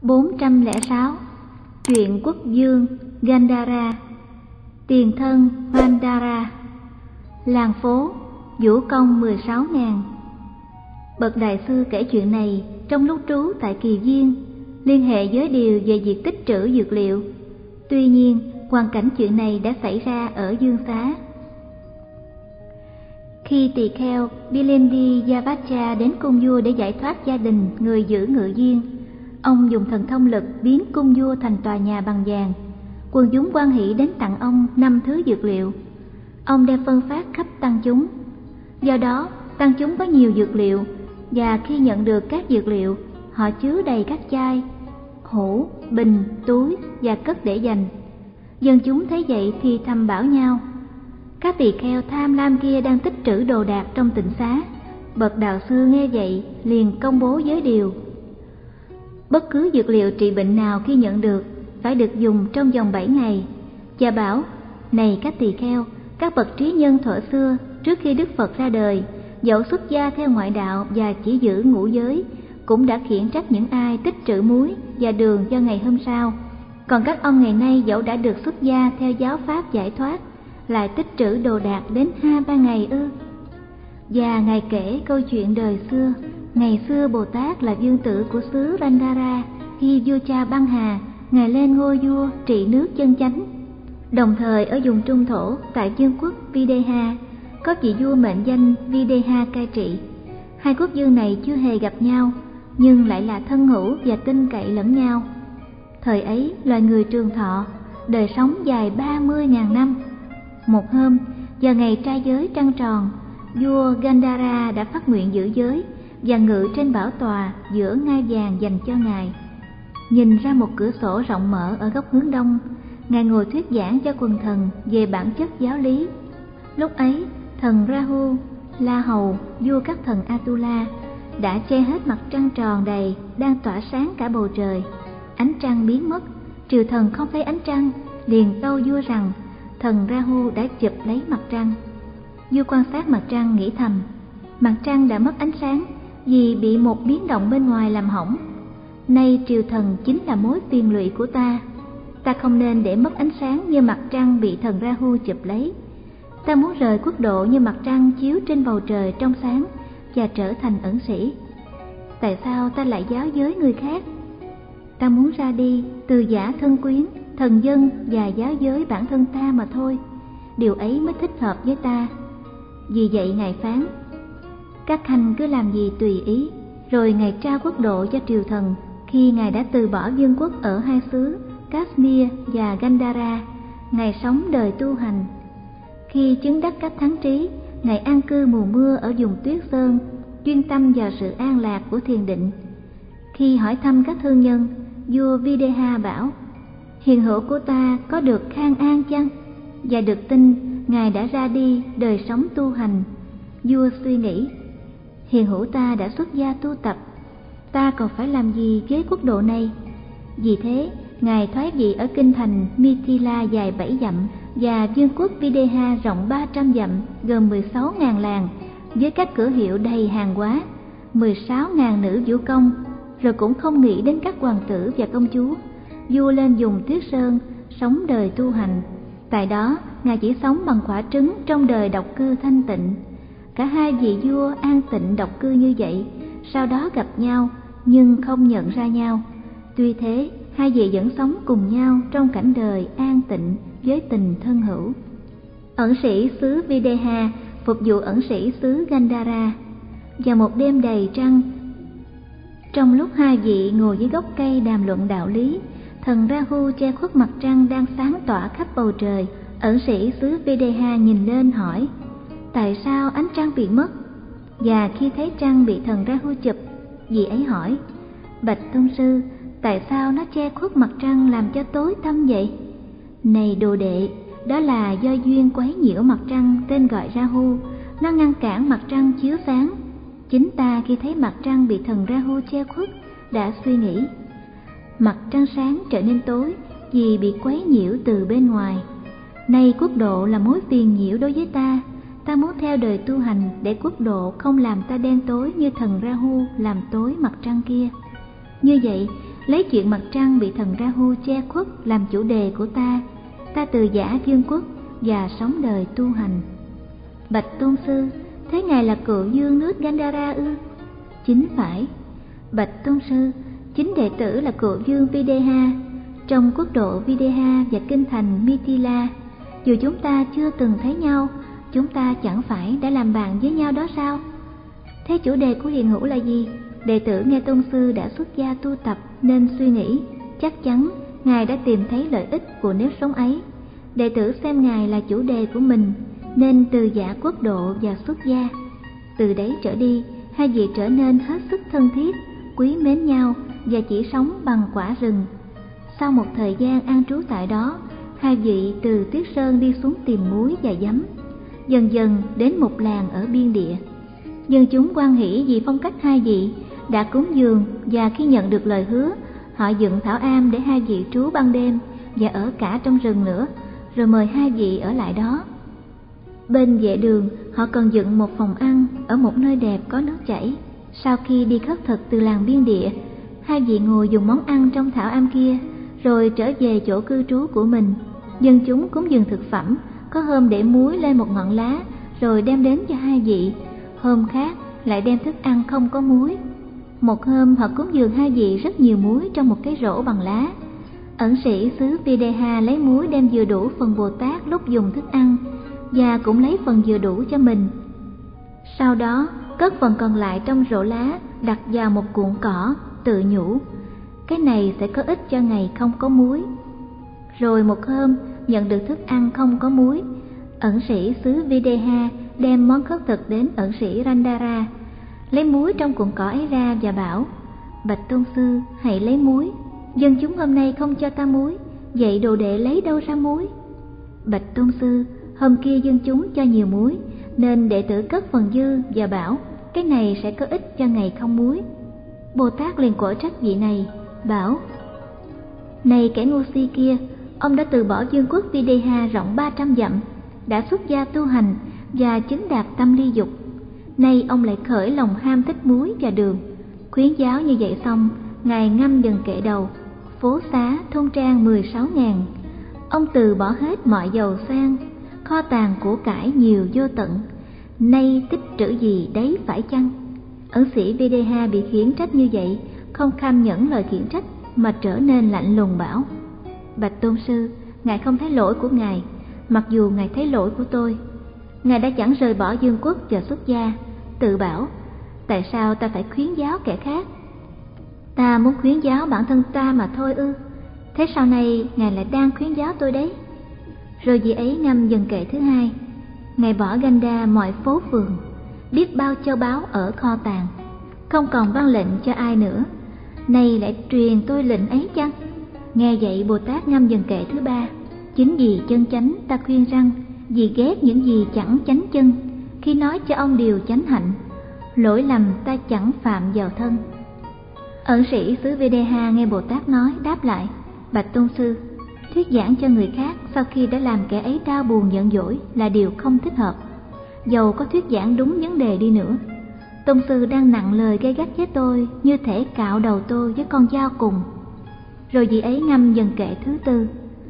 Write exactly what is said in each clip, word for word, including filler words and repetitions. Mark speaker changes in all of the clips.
Speaker 1: bốn trăm lẻ sáu. Chuyện quốc vương Gandhara. Tiền thân Vandara. Làng phố vũ công mười sáu ngàn. Bậc đại sư kể chuyện này trong lúc trú tại Kỳ Viên, liên hệ với điều về việc tích trữ dược liệu. Tuy nhiên, hoàn cảnh chuyện này đã xảy ra ở Dương Xá. Khi tỳ kheo Bilendi Yavacha đến cung vua để giải thoát gia đình người giữ ngự viên, ông dùng thần thông lực biến cung vua thành tòa nhà bằng vàng. Quần chúng hoan hỷ đến tặng ông năm thứ dược liệu. Ông đem phân phát khắp tăng chúng. Do đó, tăng chúng có nhiều dược liệu, và khi nhận được các dược liệu, họ chứa đầy các chai, hũ, bình, túi và cất để dành. Dân chúng thấy vậy thì thầm bảo nhau: các tỳ kheo tham lam kia đang tích trữ đồ đạc trong tịnh xá. Bậc đạo sư nghe vậy liền công bố giới điều: bất cứ dược liệu trị bệnh nào khi nhận được phải được dùng trong vòng bảy ngày. Và bảo: này các tỳ kheo, các bậc trí nhân thuở xưa, trước khi Đức Phật ra đời, dẫu xuất gia theo ngoại đạo và chỉ giữ ngũ giới, cũng đã khiển trách những ai tích trữ muối và đường cho ngày hôm sau. Còn các ông ngày nay dẫu đã được xuất gia theo giáo pháp giải thoát, lại tích trữ đồ đạc đến hai ba ngày ư? Và ngài kể câu chuyện đời xưa. Ngày xưa Bồ Tát là vương tử của xứ Randara. Khi vua cha Băng Hà, ngài lên ngôi vua trị nước chân chánh. Đồng thời ở vùng Trung Thổ tại vương quốc Videha, có vị vua mệnh danh Videha cai trị. Hai quốc vương này chưa hề gặp nhau, nhưng lại là thân hữu và tin cậy lẫn nhau. Thời ấy loài người trường thọ, đời sống dài ba mươi ngàn năm. Một hôm, vào ngày trai giới trăng tròn, vua Gandhara đã phát nguyện giữ giới và ngự trên bảo tòa giữa ngai vàng dành cho ngài. Nhìn ra một cửa sổ rộng mở ở góc hướng đông, ngài ngồi thuyết giảng cho quần thần về bản chất giáo lý. Lúc ấy, thần Rahu, La Hầu, vua các thần Atula, đã che hết mặt trăng tròn đầy đang tỏa sáng cả bầu trời. Ánh trăng biến mất, triều thần không thấy ánh trăng, liền tâu vua rằng thần Rahu đã chụp lấy mặt trăng. Vua quan sát mặt trăng nghĩ thầm: mặt trăng đã mất ánh sáng vì bị một biến động bên ngoài làm hỏng. Nay triều thần chính là mối phiền lụy của ta. Ta không nên để mất ánh sáng như mặt trăng bị thần Rahu chụp lấy. Ta muốn rời quốc độ như mặt trăng chiếu trên bầu trời trong sáng và trở thành ẩn sĩ. Tại sao ta lại giáo giới người khác? Ta muốn ra đi từ giả thân quyến, thần dân và giáo giới bản thân ta mà thôi. Điều ấy mới thích hợp với ta. Vì vậy ngài phán: các khanh cứ làm gì tùy ý. Rồi ngài trao quốc độ cho triều thần khi ngài đã từ bỏ vương quốc ở hai xứ Kashmir và Gandhara. Ngài sống đời tu hành. Khi chứng đắc các thắng trí, ngài an cư mùa mưa ở vùng Tuyết Sơn, chuyên tâm vào sự an lạc của thiền định. Khi hỏi thăm các thương nhân, vua Videha bảo: hiền hữu của ta có được khang an chăng? Và được tin ngài đã ra đi đời sống tu hành. Vua suy nghĩ: hiền hữu ta đã xuất gia tu tập, ta còn phải làm gì với quốc độ này? Vì thế ngài thoái vị ở kinh thành Mithila dài bảy dặm và vương quốc Videha rộng ba trăm dặm, gồm mười sáu ngàn làng với các cửa hiệu đầy hàng hóa, mười sáu ngàn nữ vũ công. Rồi cũng không nghĩ đến các hoàng tử và công chúa. Vua lên vùng Tuyết Sơn sống đời tu hành. Tại đó ngài chỉ sống bằng quả trứng trong đời độc cư thanh tịnh. Cả hai vị vua an tịnh độc cư như vậy, sau đó gặp nhau nhưng không nhận ra nhau. Tuy thế, hai vị vẫn sống cùng nhau trong cảnh đời an tịnh với tình thân hữu. Ẩn sĩ xứ Videha phục vụ ẩn sĩ xứ Gandhara. Vào một đêm đầy trăng, trong lúc hai vị ngồi dưới gốc cây đàm luận đạo lý, thần Rahu che khuất mặt trăng đang sáng tỏa khắp bầu trời. Ẩn sĩ xứ Videha nhìn lên hỏi: tại sao ánh trăng bị mất? Và khi thấy trăng bị thần Rahu chụp, vị ấy hỏi: bạch tôn sư, tại sao nó che khuất mặt trăng làm cho tối tăm vậy? Này đồ đệ, đó là do duyên quấy nhiễu mặt trăng tên gọi Rahu. Nó ngăn cản mặt trăng chiếu sáng. Chính ta khi thấy mặt trăng bị thần Rahu che khuất đã suy nghĩ: mặt trăng sáng trở nên tối vì bị quấy nhiễu từ bên ngoài. Nay quốc độ là mối phiền nhiễu đối với ta. Ta muốn theo đời tu hành để quốc độ không làm ta đen tối như thần Rahu làm tối mặt trăng kia. Như vậy, lấy chuyện mặt trăng bị thần Rahu che khuất làm chủ đề của ta. Ta từ giả dương quốc và sống đời tu hành. Bạch tôn sư, thế ngài là cựu dương nước Gandhara ư? Chính phải. Bạch tôn sư, chính đệ tử là cựu dương Videha trong quốc độ Videha và kinh thành Mithila. Dù chúng ta chưa từng thấy nhau, chúng ta chẳng phải đã làm bạn với nhau đó sao? Thế chủ đề của Hiền Hữu là gì? Đệ tử nghe tôn sư đã xuất gia tu tập nên suy nghĩ, chắc chắn ngài đã tìm thấy lợi ích của nếp sống ấy. Đệ tử xem ngài là chủ đề của mình nên từ giả quốc độ và xuất gia. Từ đấy trở đi, hai vị trở nên hết sức thân thiết, quý mến nhau và chỉ sống bằng quả rừng. Sau một thời gian an trú tại đó, hai vị từ Tuyết Sơn đi xuống tìm muối và giấm, dần dần đến một làng ở biên địa. Dân chúng hoan hỉ vì phong cách hai vị đã cúng dường, và khi nhận được lời hứa, họ dựng thảo am để hai vị trú ban đêm và ở cả trong rừng nữa, rồi mời hai vị ở lại đó. Bên vệ đường, họ còn dựng một phòng ăn ở một nơi đẹp có nước chảy. Sau khi đi khất thực từ làng biên địa, hai vị ngồi dùng món ăn trong thảo am kia, rồi trở về chỗ cư trú của mình. Dân chúng cúng dường thực phẩm, có hôm để muối lên một ngọn lá, rồi đem đến cho hai vị. Hôm khác lại đem thức ăn không có muối. Một hôm họ cúng dường hai vị rất nhiều muối trong một cái rổ bằng lá. Ẩn sĩ xứ Videha lấy muối đem vừa đủ phần Bồ Tát lúc dùng thức ăn, và cũng lấy phần vừa đủ cho mình. Sau đó cất phần còn lại trong rổ lá, đặt vào một cuộn cỏ, tự nhủ: cái này sẽ có ích cho ngày không có muối. Rồi một hôm nhận được thức ăn không có muối, ẩn sĩ xứ Videha đem món khất thực đến ẩn sĩ Randara, lấy muối trong cuộn cỏ ấy ra và bảo: bạch tôn sư, hãy lấy muối. Dân chúng hôm nay không cho ta muối, vậy đồ đệ lấy đâu ra muối? Bạch tôn sư, hôm kia dân chúng cho nhiều muối, nên đệ tử cất phần dư và bảo: cái này sẽ có ích cho ngày không muối. Bồ Tát liền quở trách vị này, bảo: này kẻ ngu si kia, ông đã từ bỏ vương quốc Videha rộng ba trăm dặm, đã xuất gia tu hành và chứng đạt tâm ly dục. Nay ông lại khởi lòng ham thích muối và đường. Khuyến giáo như vậy xong, ngài ngâm dần kệ đầu: phố xá thôn trang mười sáu ngàn. Ông từ bỏ hết mọi giàu sang, kho tàng của cải nhiều vô tận. Nay tích trữ gì đấy phải chăng? Ẩn sĩ Videha bị khiển trách như vậy, không kham nhẫn lời khiển trách mà trở nên lạnh lùng bảo: bạch tôn sư, ngài không thấy lỗi của ngài, mặc dù ngài thấy lỗi của tôi. Ngài đã chẳng rời bỏ vương quốc và xuất gia, tự bảo: tại sao ta phải khuyến giáo kẻ khác? Ta muốn khuyến giáo bản thân ta mà thôi ư? Thế sau này ngài lại đang khuyến giáo tôi đấy. Rồi vị ấy ngâm dần kệ thứ hai: ngài bỏ Ganda mọi phố phường, biết bao châu báu ở kho tàng, không còn vâng lệnh cho ai nữa. Nay lại truyền tôi lệnh ấy chăng? Nghe vậy Bồ Tát ngâm dần kệ thứ ba: chính vì chân chánh ta khuyên rằng, vì ghét những gì chẳng chánh chân, khi nói cho ông điều chánh hạnh, lỗi lầm ta chẳng phạm vào thân. Ẩn sĩ xứ Videha nghe Bồ Tát nói, đáp lại: bạch tôn sư, thuyết giảng cho người khác sau khi đã làm kẻ ấy đau buồn giận dỗi là điều không thích hợp. Dầu có thuyết giảng đúng vấn đề đi nữa, tôn sư đang nặng lời gay gắt với tôi, như thể cạo đầu tôi với con dao cùng. Rồi vị ấy ngâm dần kệ thứ tư: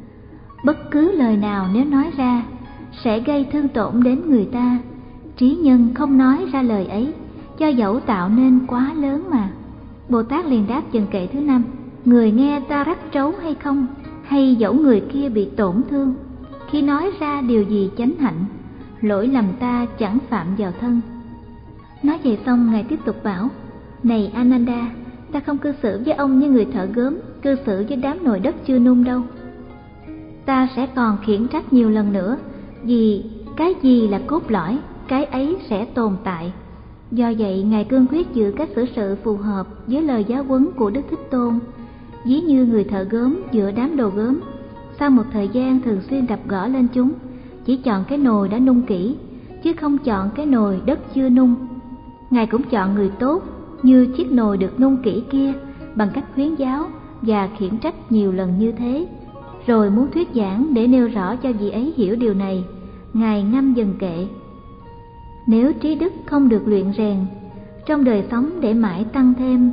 Speaker 1: bất cứ lời nào nếu nói ra sẽ gây thương tổn đến người ta, trí nhân không nói ra lời ấy, cho dẫu tạo nên quá lớn mà. Bồ Tát liền đáp dần kệ thứ năm: người nghe ta rắc trấu hay không, hay dẫu người kia bị tổn thương, khi nói ra điều gì chánh hạnh, lỗi lầm ta chẳng phạm vào thân. Nói vậy xong, ngài tiếp tục bảo: này Ananda, ta không cư xử với ông như người thợ gốm cư xử với đám nồi đất chưa nung đâu. Ta sẽ còn khiển trách nhiều lần nữa, vì cái gì là cốt lõi, cái ấy sẽ tồn tại. Do vậy ngài cương quyết giữ cách xử sự phù hợp với lời giáo huấn của Đức Thích Tôn. Ví như người thợ gốm giữa đám đồ gốm, sau một thời gian thường xuyên đập gõ lên chúng, chỉ chọn cái nồi đã nung kỹ, chứ không chọn cái nồi đất chưa nung. Ngài cũng chọn người tốt như chiếc nồi được nung kỹ kia, bằng cách khuyến giáo và khiển trách nhiều lần như thế. Rồi muốn thuyết giảng để nêu rõ cho vị ấy hiểu điều này, ngài ngâm dần kệ: nếu trí đức không được luyện rèn trong đời sống để mãi tăng thêm,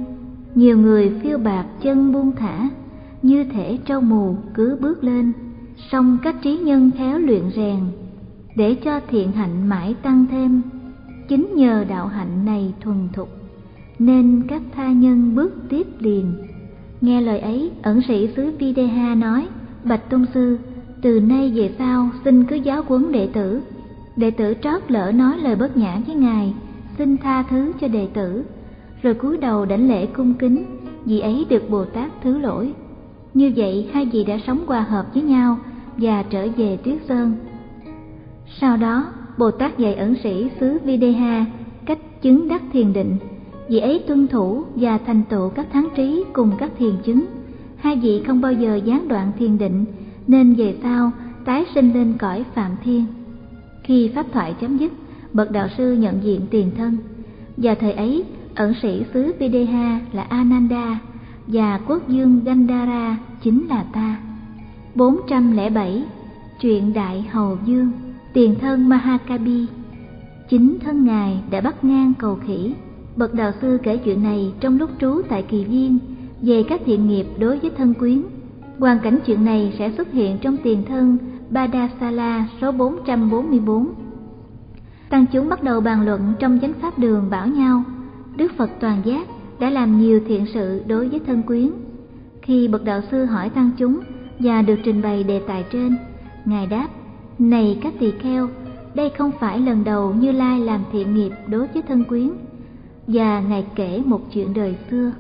Speaker 1: Nhiều người phiêu bạt chân buông thả, như thể trâu mù cứ bước lên. Song các trí nhân khéo luyện rèn, để cho thiện hạnh mãi tăng thêm. Chính nhờ đạo hạnh này thuần thục, nên các tha nhân bước tiếp liền. Nghe lời ấy, ẩn sĩ xứ Videha nói: Bạch tôn sư, từ nay về sau xin cứ giáo huấn đệ tử. Đệ tử trót lỡ nói lời bất nhã với ngài, xin tha thứ cho đệ tử. Rồi cúi đầu đảnh lễ cung kính, vì ấy được Bồ Tát thứ lỗi. Như vậy hai vị đã sống hòa hợp với nhau và trở về Tuyết Sơn. Sau đó Bồ Tát dạy ẩn sĩ xứ Videha cách chứng đắc thiền định. Vị ấy tuân thủ và thành tựu các thắng trí cùng các thiền chứng. Hai vị không bao giờ gián đoạn thiền định, nên về sau tái sinh lên cõi Phạm Thiên. Khi pháp thoại chấm dứt, bậc đạo sư nhận diện tiền thân. Vào thời ấy, ẩn sĩ xứ Videha là Ananda và quốc vương Gandhara chính là ta. Bốn trăm lẻ bảy. Chuyện Đại Hầu Vương. Tiền thân Mahakabi, chính thân ngài đã bắt ngang cầu khỉ. Bậc đạo sư kể chuyện này trong lúc trú tại Kỳ Viên về các thiện nghiệp đối với thân quyến. Hoàn cảnh chuyện này sẽ xuất hiện trong tiền thân Badasala số bốn trăm bốn mươi bốn. Tăng chúng bắt đầu bàn luận trong chánh pháp đường, bảo nhau: Đức Phật toàn giác đã làm nhiều thiện sự đối với thân quyến. Khi bậc đạo sư hỏi tăng chúng và được trình bày đề tài trên, ngài đáp: Này các tỳ kheo, đây không phải lần đầu Như Lai làm thiện nghiệp đối với thân quyến. Và ngài kể một chuyện đời xưa.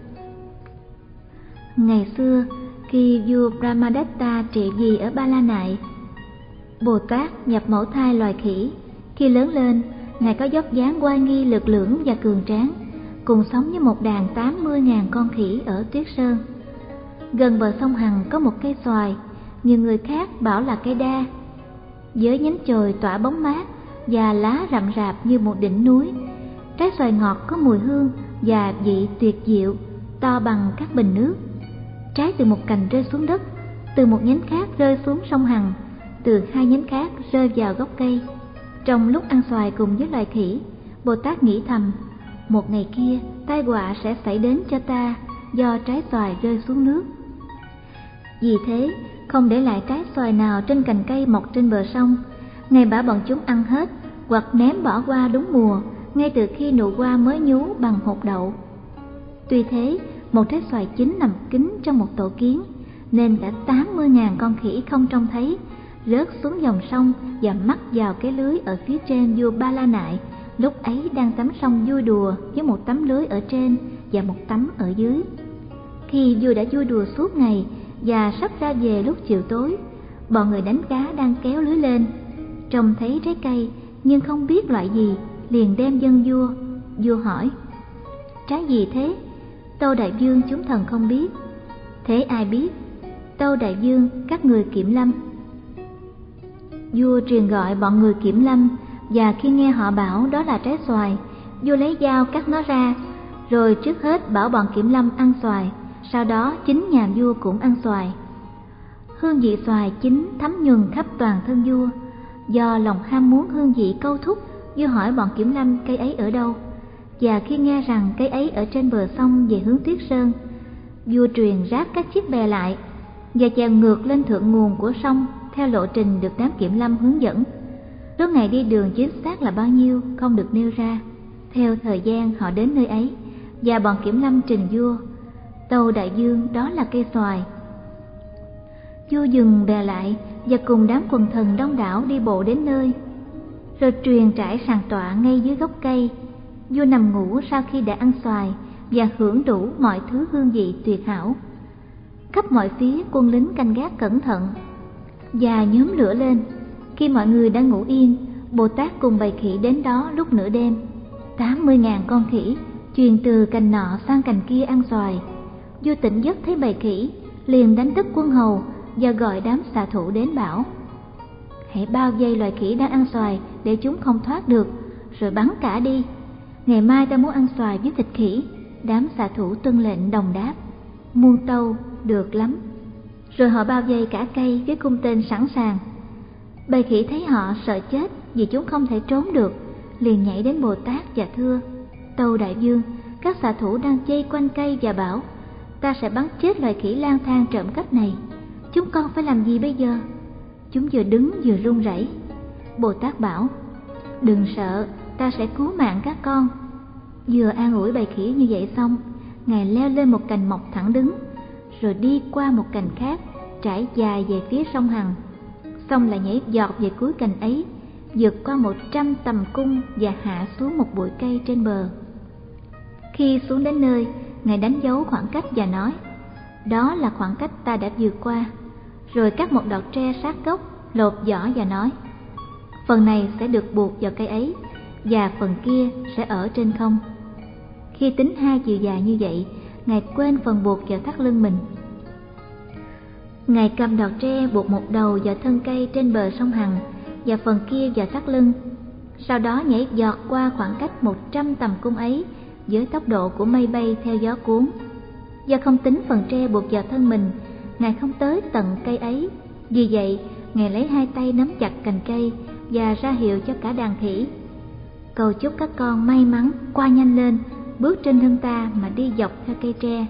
Speaker 1: Ngày xưa, khi vua Brahmadatta trị vì ở Ba La Nại, Bồ Tát nhập mẫu thai loài khỉ. Khi lớn lên, ngài có dốc dáng oai nghi lực lưỡng và cường tráng, cùng sống với một đàn tám mươi nghìn con khỉ ở Tuyết Sơn. Gần bờ sông Hằng có một cây xoài, nhiều người khác bảo là cây đa, với nhánh chồi tỏa bóng mát và lá rậm rạp như một đỉnh núi. Trái xoài ngọt có mùi hương và vị tuyệt diệu, to bằng các bình nước. Trái từ một cành rơi xuống đất, từ một nhánh khác rơi xuống sông Hằng, từ hai nhánh khác rơi vào gốc cây. Trong lúc ăn xoài cùng với loài khỉ, Bồ Tát nghĩ thầm: một ngày kia tai họa sẽ xảy đến cho ta do trái xoài rơi xuống nước. Vì thế, không để lại trái xoài nào trên cành cây mọc trên bờ sông, ngài bảo bọn chúng ăn hết hoặc ném bỏ qua đúng mùa, ngay từ khi nụ hoa mới nhú bằng hột đậu. Tuy thế, một trái xoài chín nằm kín trong một tổ kiến, nên cả tám mươi nghìn con khỉ không trông thấy, rớt xuống dòng sông và mắc vào cái lưới ở phía trên vua Ba La Nại, lúc ấy đang tắm sông vui đùa với một tấm lưới ở trên và một tấm ở dưới. Khi vua đã vui đùa suốt ngày và sắp ra về lúc chiều tối, bọn người đánh cá đang kéo lưới lên, trông thấy trái cây nhưng không biết loại gì, liền đem dâng vua. Vua hỏi: Trái gì thế? Tâu đại vương, chúng thần không biết. Thế ai biết? Tâu đại vương, các người kiểm lâm. Vua truyền gọi bọn người kiểm lâm, và khi nghe họ bảo đó là trái xoài, vua lấy dao cắt nó ra, rồi trước hết bảo bọn kiểm lâm ăn xoài, sau đó chính nhà vua cũng ăn xoài. Hương vị xoài chín thấm nhuần khắp toàn thân vua. Do lòng ham muốn hương vị câu thúc, vua hỏi bọn kiểm lâm cây ấy ở đâu, và khi nghe rằng cây ấy ở trên bờ sông về hướng Tuyết Sơn, vua truyền ráp các chiếc bè lại và chèo ngược lên thượng nguồn của sông theo lộ trình được đám kiểm lâm hướng dẫn. Số ngày đi đường chính xác là bao nhiêu không được nêu ra. Theo thời gian họ đến nơi ấy, và bọn kiểm lâm trình vua: Tâu đại vương, đó là cây xoài. Vua dừng bè lại và cùng đám quần thần đông đảo đi bộ đến nơi, rồi truyền trải sàn tọa ngay dưới gốc cây. Vua nằm ngủ sau khi đã ăn xoài và hưởng đủ mọi thứ hương vị tuyệt hảo. Khắp mọi phía quân lính canh gác cẩn thận và nhóm lửa lên. Khi mọi người đã ngủ yên, Bồ Tát cùng bầy khỉ đến đó lúc nửa đêm. Tám mươi nghìn con khỉ truyền từ cành nọ sang cành kia ăn xoài. Vua tỉnh giấc thấy bầy khỉ, liền đánh thức quân hầu và gọi đám xạ thủ đến bảo: Hãy bao vây loài khỉ đang ăn xoài để chúng không thoát được, rồi bắn cả đi. Ngày mai ta muốn ăn xoài với thịt khỉ. Đám xạ thủ tuân lệnh đồng đáp: Muôn tâu, được lắm. Rồi họ bao vây cả cây với cung tên sẵn sàng. Bầy khỉ thấy họ sợ chết vì chúng không thể trốn được, liền nhảy đến Bồ Tát và thưa: Tâu đại vương, các xạ thủ đang vây quanh cây và bảo: ta sẽ bắn chết loài khỉ lang thang trộm cắp này. Chúng con phải làm gì bây giờ? Chúng vừa đứng vừa run rẩy. Bồ Tát bảo: đừng sợ, ta sẽ cứu mạng các con. Vừa an ủi bầy khỉ như vậy xong, Ngài leo lên một cành mọc thẳng đứng, rồi đi qua một cành khác trải dài về phía sông Hằng, xong lại nhảy giọt về cuối cành ấy, vượt qua một trăm tầm cung và hạ xuống một bụi cây trên bờ. Khi xuống đến nơi, Ngài đánh dấu khoảng cách và nói: đó là khoảng cách ta đã vượt qua. Rồi cắt một đọt tre sát gốc, lột vỏ và nói: phần này sẽ được buộc vào cây ấy, và phần kia sẽ ở trên không. Khi tính hai chiều dài như vậy, Ngài quên phần buộc vào thắt lưng mình. Ngài cầm đọt tre buộc một đầu vào thân cây trên bờ sông Hằng và phần kia vào thắt lưng. Sau đó nhảy giọt qua khoảng cách một trăm tầm cung ấy với tốc độ của mây bay theo gió cuốn. Do không tính phần tre buộc vào thân mình, Ngài không tới tận cây ấy. Vì vậy, Ngài lấy hai tay nắm chặt cành cây và ra hiệu cho cả đàn khỉ: cầu chúc các con may mắn qua nhanh lên, bước trên thân ta mà đi dọc theo cây tre.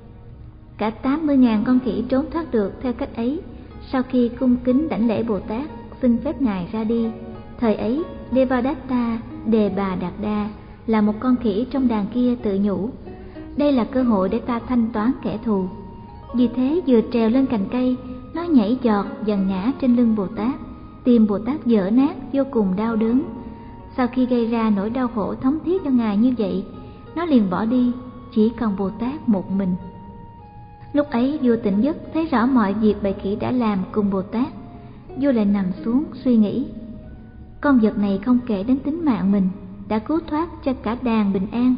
Speaker 1: Cả tám mươi nghìn con khỉ trốn thoát được theo cách ấy sau khi cung kính đảnh lễ Bồ Tát, xin phép Ngài ra đi. Thời ấy, Devadatta Đề Bà Đạt Đa là một con khỉ trong đàn kia tự nhủ: đây là cơ hội để ta thanh toán kẻ thù. Vì thế vừa trèo lên cành cây, nó nhảy giọt và ngã trên lưng Bồ Tát. Tim Bồ Tát vỡ nát vô cùng đau đớn. Sau khi gây ra nỗi đau khổ thống thiết cho Ngài như vậy, nó liền bỏ đi, chỉ còn Bồ Tát một mình. Lúc ấy vua tỉnh giấc thấy rõ mọi việc bầy khỉ đã làm cùng Bồ Tát. Vua lại nằm xuống suy nghĩ: con vật này không kể đến tính mạng mình, đã cứu thoát cho cả đàn bình an.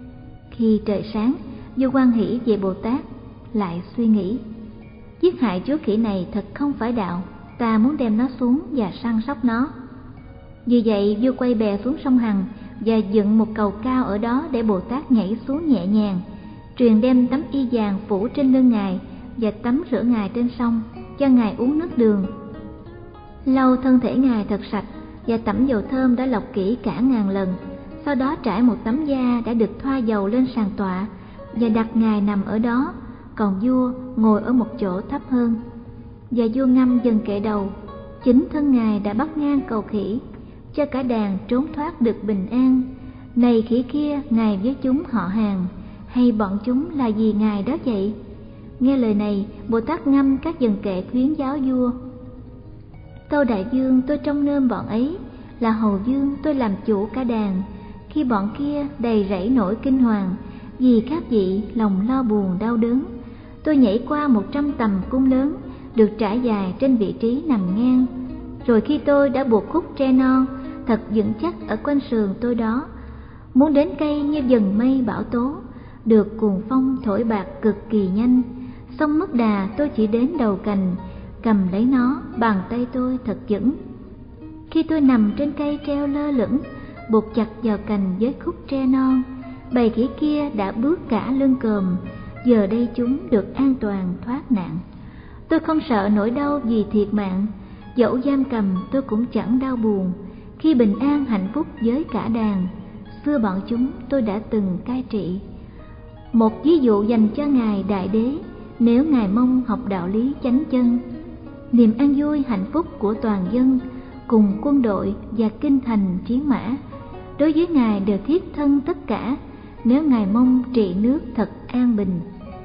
Speaker 1: Khi trời sáng, vua hoan hỷ về Bồ Tát, lại suy nghĩ: giết hại chú khỉ này thật không phải đạo, ta muốn đem nó xuống và săn sóc nó. Vì vậy vua quay bè xuống sông Hằng và dựng một cầu cao ở đó để Bồ Tát nhảy xuống nhẹ nhàng, truyền đem tấm y vàng phủ trên lưng Ngài và tắm rửa Ngài trên sông, cho Ngài uống nước đường. Lau thân thể Ngài thật sạch và tẩm dầu thơm đã lọc kỹ cả ngàn lần. Sau đó trải một tấm da đã được thoa dầu lên sàn tọa và đặt Ngài nằm ở đó, còn vua ngồi ở một chỗ thấp hơn. Và vua ngâm dần kệ đầu: chính thân Ngài đã bắt ngang cầu khỉ, cho cả đàn trốn thoát được bình an. Này khỉ kia, Ngài với chúng họ hàng, hay bọn chúng là vì Ngài đó vậy? Nghe lời này, Bồ Tát ngâm các dần kệ khuyến giáo vua: Tâu đại vương, tôi trông nom bọn ấy, là hầu vương tôi làm chủ cả đàn. Khi bọn kia đầy rẫy nỗi kinh hoàng, vì các vị lòng lo buồn đau đớn, tôi nhảy qua một trăm tầm cung lớn, được trải dài trên vị trí nằm ngang. Rồi khi tôi đã buộc khúc tre non thật vững chắc ở quanh sườn tôi đó, muốn đến cây như dần mây bão tố, được cuồng phong thổi bạc cực kỳ nhanh. Xong mất đà, tôi chỉ đến đầu cành, cầm lấy nó, bàn tay tôi thật vững. Khi tôi nằm trên cây treo lơ lửng, buộc chặt vào cành với khúc tre non, bầy khỉ kia đã bước cả lưng còm. Giờ đây chúng được an toàn thoát nạn. Tôi không sợ nỗi đau vì thiệt mạng, dẫu giam cầm tôi cũng chẳng đau buồn, khi bình an hạnh phúc với cả đàn. Xưa bọn chúng tôi đã từng cai trị. Một ví dụ dành cho Ngài Đại Đế, nếu Ngài mong học đạo lý chánh chân. Niềm an vui hạnh phúc của toàn dân, cùng quân đội và kinh thành chiến mã, đối với Ngài đều thiết thân tất cả, nếu Ngài mong trị nước thật an bình.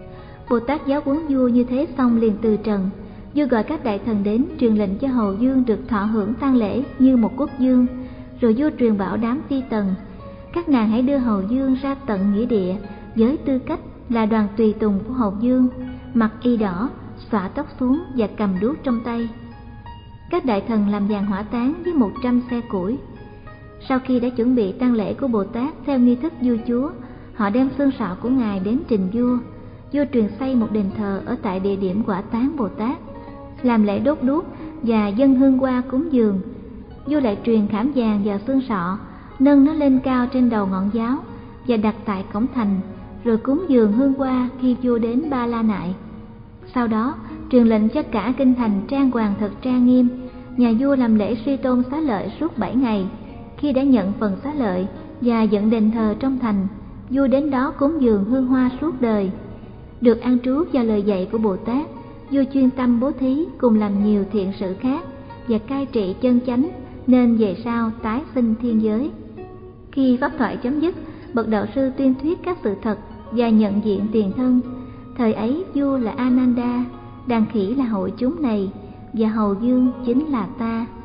Speaker 1: Bồ Tát giáo huấn vua như thế xong liền từ trần. Vua gọi các đại thần đến, truyền lệnh cho hầu vương được thọ hưởng tang lễ như một quốc vương. Rồi vua truyền bảo đám phi tần: các nàng hãy đưa hầu vương ra tận nghĩa địa với tư cách là đoàn tùy tùng của hầu vương, mặc y đỏ, xõa tóc xuống và cầm đuốc trong tay. Các đại thần làm giàn hỏa táng với một trăm xe củi. Sau khi đã chuẩn bị tang lễ của Bồ Tát theo nghi thức vua chúa, họ đem xương sọ của Ngài đến trình vua. Vua truyền xây một đền thờ ở tại địa điểm hỏa táng Bồ Tát, làm lễ đốt đuốc và dâng hương hoa cúng dường. Vua lại truyền khảm vàng vào xương sọ, nâng nó lên cao trên đầu ngọn giáo và đặt tại cổng thành, rồi cúng dường hương hoa khi vua đến Ba La Nại. Sau đó truyền lệnh cho cả kinh thành trang hoàng thật trang nghiêm. Nhà vua làm lễ suy tôn xá lợi suốt bảy ngày. Khi đã nhận phần xá lợi và dựng đền thờ trong thành, vua đến đó cúng dường hương hoa suốt đời. Được an trú vào lời dạy của Bồ Tát, vua chuyên tâm bố thí cùng làm nhiều thiện sự khác và cai trị chân chánh, nên về sau tái sinh thiên giới. Khi pháp thoại chấm dứt, bậc đạo sư tuyên thuyết các sự thật và nhận diện tiền thân. Thời ấy vua là Ananda, đàn khỉ là hội chúng này, và hầu dương chính là ta.